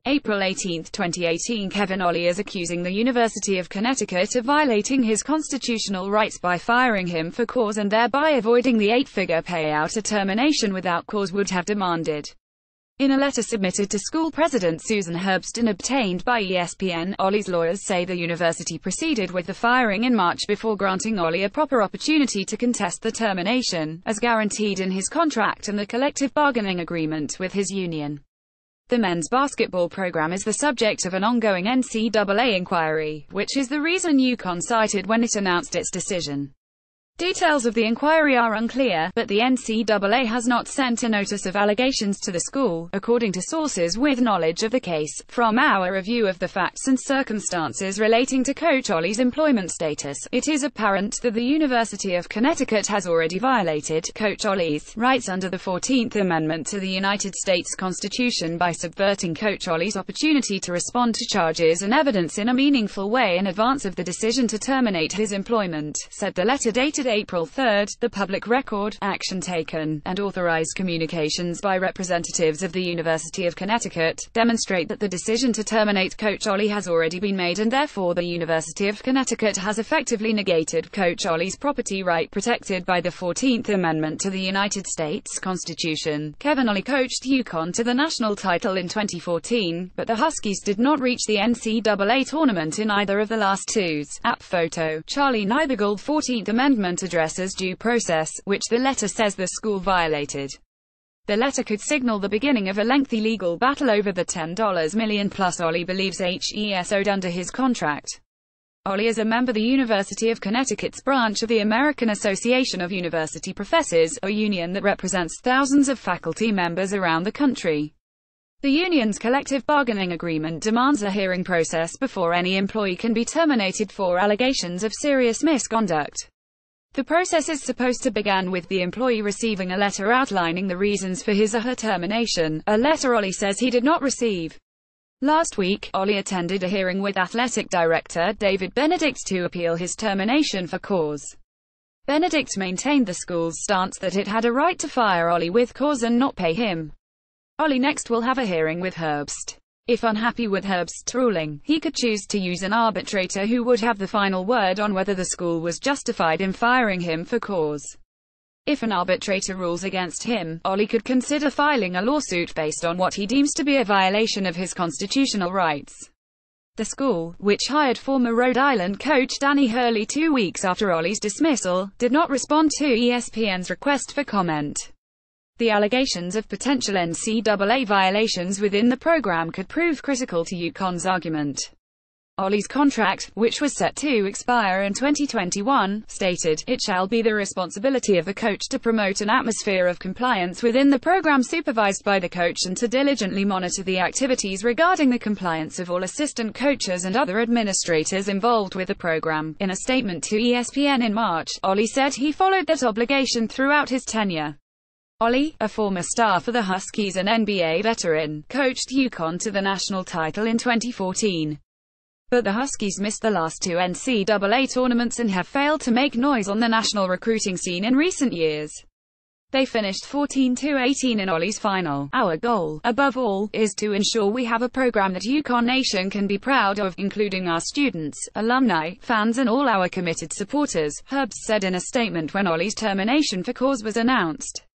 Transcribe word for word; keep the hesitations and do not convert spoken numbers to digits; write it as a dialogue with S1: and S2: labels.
S1: April eighteenth twenty eighteen Kevin Ollie is accusing the University of Connecticut of violating his constitutional rights by firing him for cause and thereby avoiding the eight-figure payout a termination without cause would have demanded. In a letter submitted to school president Susan Herbst and obtained by E S P N, Ollie's lawyers say the university proceeded with the firing in March before granting Ollie a proper opportunity to contest the termination, as guaranteed in his contract and the collective bargaining agreement with his union. The men's basketball program is the subject of an ongoing N C double A inquiry, which is the reason UConn cited when it announced its decision. Details of the inquiry are unclear, but the N C double A has not sent a notice of allegations to the school, according to sources with knowledge of the case. From our review of the facts and circumstances relating to Coach Ollie's employment status, it is apparent that the University of Connecticut has already violated Coach Ollie's rights under the fourteenth Amendment to the United States Constitution by subverting Coach Ollie's opportunity to respond to charges and evidence in a meaningful way in advance of the decision to terminate his employment, said the letter dated April third. The public record, action taken, and authorized communications by representatives of the University of Connecticut demonstrate that the decision to terminate Coach Ollie has already been made, and therefore the University of Connecticut has effectively negated Coach Ollie's property right protected by the fourteenth Amendment to the United States Constitution. Kevin Ollie coached UConn to the national title in twenty fourteen, but the Huskies did not reach the N C double A tournament in either of the last twos. App photo. Charlie Niebergold. fourteenth Amendment addresses due process, which the letter says the school violated. The letter could signal the beginning of a lengthy legal battle over the ten million dollars plus Ollie believes he is owed under his contract. Ollie is a member of the University of Connecticut's branch of the American Association of University Professors, a union that represents thousands of faculty members around the country. The union's collective bargaining agreement demands a hearing process before any employee can be terminated for allegations of serious misconduct. The process is supposed to begin with the employee receiving a letter outlining the reasons for his or her termination, a letter Ollie says he did not receive. Last week, Ollie attended a hearing with athletic director David Benedict to appeal his termination for cause. Benedict maintained the school's stance that it had a right to fire Ollie with cause and not pay him. Ollie next will have a hearing with Herbst. If unhappy with Herbst's ruling, he could choose to use an arbitrator who would have the final word on whether the school was justified in firing him for cause. If an arbitrator rules against him, Ollie could consider filing a lawsuit based on what he deems to be a violation of his constitutional rights. The school, which hired former Rhode Island coach Danny Hurley two weeks after Ollie's dismissal, did not respond to E S P N's request for comment. The allegations of potential N C double A violations within the program could prove critical to UConn's argument. Ollie's contract, which was set to expire in twenty twenty-one, stated, "It shall be the responsibility of the coach to promote an atmosphere of compliance within the program supervised by the coach and to diligently monitor the activities regarding the compliance of all assistant coaches and other administrators involved with the program." In a statement to E S P N in March, Ollie said he followed that obligation throughout his tenure. Ollie, a former star for the Huskies and N B A veteran, coached UConn to the national title in twenty fourteen. But the Huskies missed the last two N C double A tournaments and have failed to make noise on the national recruiting scene in recent years. They finished fourteen to eighteen in Ollie's final. "Our goal, above all, is to ensure we have a program that UConn Nation can be proud of, including our students, alumni, fans and all our committed supporters," Herbst said in a statement when Ollie's termination for cause was announced.